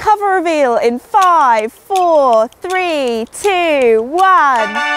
cover reveal in 5, 4, 3, 2, 1.